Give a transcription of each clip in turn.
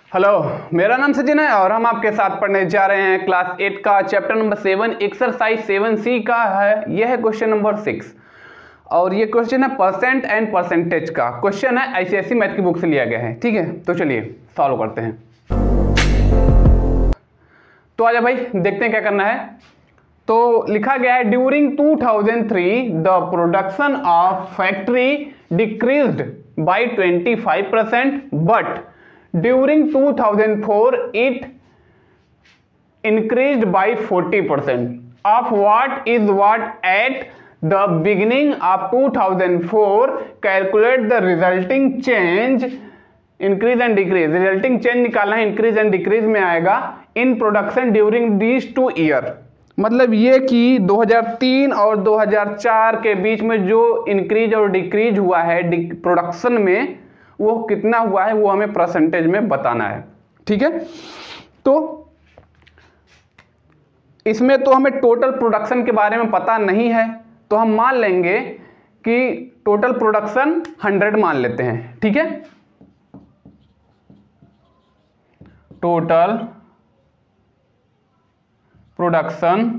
Hello, मेरा नाम सचिन है और हम आपके साथ पढ़ने जा रहे हैं क्लास 8 का चैप्टर नंबर 7 एक्सरसाइज 7C का है। यह है क्वेश्चन नंबर 6 और ये क्वेश्चन है परसेंट एंड परसेंटेज का क्वेश्चन है। आईसीएसई मैथ की बुक से लिया गया है। ठीक है, तो चलिए सॉल्व करते हैं। तो आजा भाई, देखते हैं क्या करना है। तो लिखा गया है during 2003 the production of factory decreased by 25% but during 2004 it increased by 40%. Of what is what at the beginning of 2004? Calculate the resulting change, increase and decrease. Resulting change निकालना है, increase and decrease में आएगा in production during these 2 year. मतलब ये कि 2003 और 2004 के बीच में जो इंक्रीज और डिक्रीज हुआ है प्रोडक्शन में, वो कितना हुआ है वो हमें परसेंटेज में बताना है। ठीक है, तो इसमें तो हमें टोटल प्रोडक्शन के बारे में पता नहीं है, तो हम मान लेंगे कि टोटल प्रोडक्शन 100 मान लेते हैं। ठीक है, टोटल प्रोडक्शन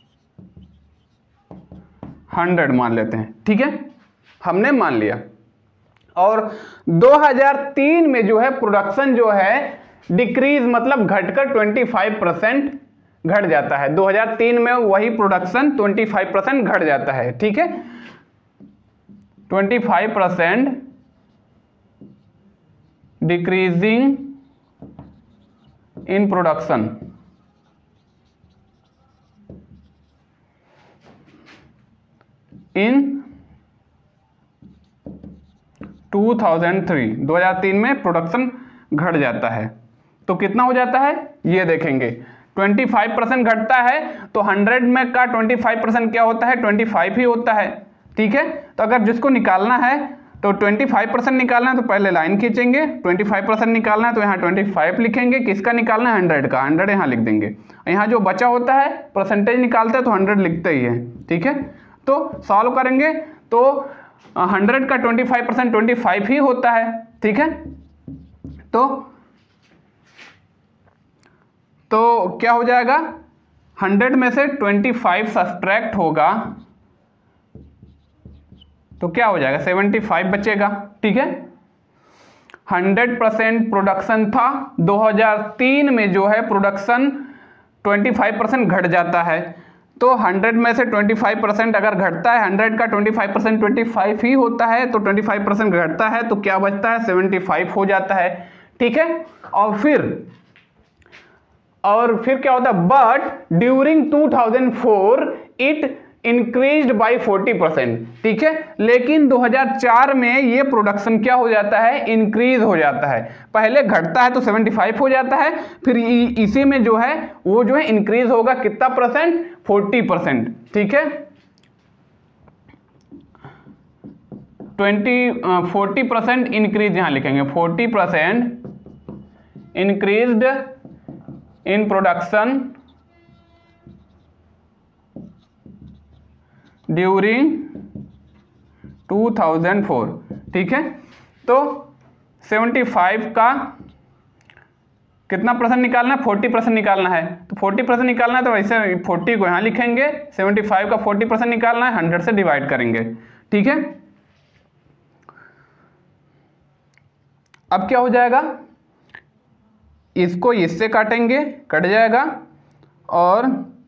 100 मान लेते हैं। ठीक है, हमने मान लिया। और 2003 में जो है प्रोडक्शन जो है डिक्रीज मतलब घटकर 25% घट जाता है। 2003 में वही प्रोडक्शन 25% घट जाता है। ठीक है, 25% डिक्रीजिंग इन प्रोडक्शन इन 2003 में प्रोडक्शन घट जाता है। तो कितना हो जाता है ये देखेंगे। 25% घटता है तो 100 में का 25% क्या होता है, 25 ही होता है। ठीक है, तो अगर जिसको निकालना है तो 25% निकालना है तो पहले लाइन खींचेंगे। 25% निकालना है तो यहाँ 25 लिखेंगे। किसका निकालना है, 100 का। 100 यहाँ लिख देंगे। यहाँ जो बचा होता है परसेंटेज निकालते हैं तो 100 लिखते ही है। ठीक है, तो सॉल्व करेंगे तो 100 का 25% 25 ही होता है। ठीक है, तो क्या हो जाएगा, 100 में से 25 सब्ट्रैक्ट होगा तो क्या हो जाएगा, 75 बचेगा। ठीक है, 100% प्रोडक्शन था। 2003 में जो है प्रोडक्शन 25% घट जाता है। तो 100 में से 25% अगर घटता है, 100 का 25% 25 ही होता है, तो 25% घटता है तो क्या बचता है, 75 हो जाता है। ठीक है, और फिर क्या होता है, but during 2004 it increased by 40%। ठीक है, लेकिन 2004 में ये प्रोडक्शन क्या हो जाता है, इंक्रीज हो जाता है। पहले घटता है तो 75 हो जाता है, फिर इसी में जो है वो जो है इंक्रीज होगा कितना परसेंट, 40%। ठीक है, 40% इंक्रीज यहां लिखेंगे। 40% इंक्रीज्ड इन प्रोडक्शन ड्यूरिंग 2004। ठीक है, तो 75 का कितना परसेंट निकालना है, 40% निकालना है। तो 40% निकालना है तो वैसे 40 को यहाँ लिखेंगे। 75 का 40% निकालना है, 100 से डिवाइड करेंगे। ठीक है, अब क्या हो जाएगा, इसको इससे काटेंगे, कट जाएगा। और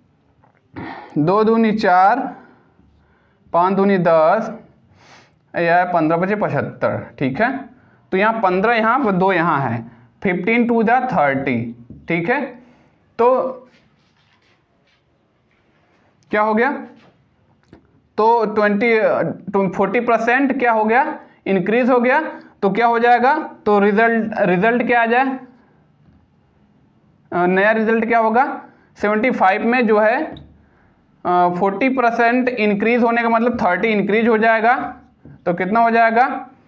2 दूनी 4, 5 दूनी 10, या 15 बचे 75। ठीक है, तो यहाँ 15 यहाँ 2 यहाँ है, 15 टू द 30। ठीक है, तो क्या हो गया, तो 40% क्या हो गया, इंक्रीज हो गया। तो क्या हो जाएगा, तो रिजल्ट क्या आ जाए, नया रिजल्ट क्या होगा, 75 में जो है 40% इंक्रीज होने का मतलब 30 इंक्रीज हो जाएगा। तो कितना हो जाएगा,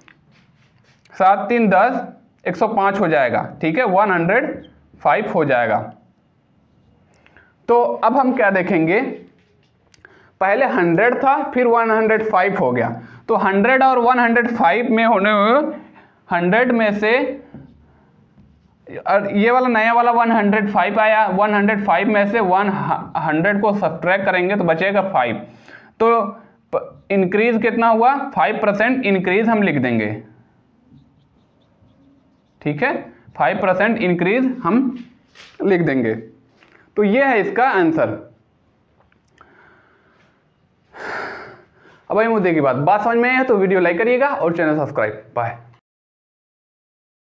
7 3 10, 105 हो जाएगा। ठीक है, 105 हो जाएगा। तो अब हम क्या देखेंगे, पहले 100 था फिर 105 हो गया। तो 100 और 105 में होने 100 में से और ये वाला नया वाला 105 आया, 105 में से 100 को सब्ट्रैक्ट करेंगे तो बचेगा 5। तो इंक्रीज कितना हुआ, 5% इंक्रीज हम लिख देंगे, ठीक है, 5% इंक्रीज हम लिख देंगे। तो ये है इसका आंसर। अब भाई मुद्दे की बात समझ में आए तो वीडियो लाइक करिएगा और चैनल सब्सक्राइब। बाय।